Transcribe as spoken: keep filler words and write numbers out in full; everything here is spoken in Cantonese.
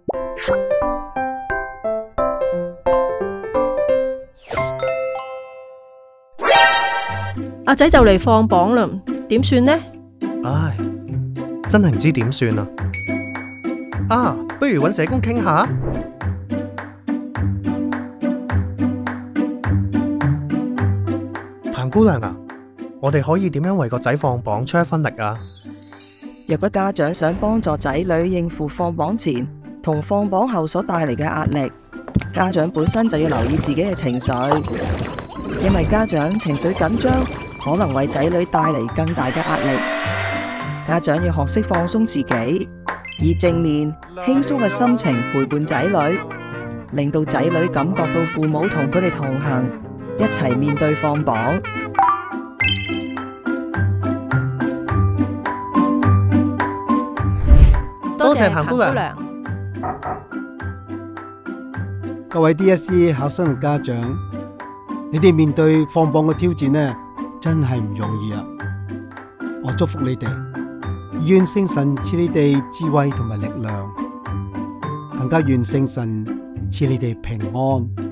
阿仔就嚟放榜啦，點算呢？ 唉，真係唔知點算啊！啊，不如搵社工傾下。譚姑娘啊，我哋可以點樣為個仔放榜出一分力啊？ 若果家長想幫助仔女應付放榜前同放榜後所帶嚟嘅壓力，家長本身就要留意自己嘅情緒，因為家長情緒緊張，可能為仔女帶嚟更大嘅壓力。家長要學識放鬆自己，以正面輕鬆嘅心情陪伴仔女，令到仔女感覺到父母同佢哋同行，一齊面對放榜。 多謝譚姑娘。 各位 D S E 考生嘅家長，你哋面對放榜嘅挑戰呢，真係唔容易啊！我祝福你哋，願聖神賜你哋智慧同埋力量，更加願聖神賜你哋平安。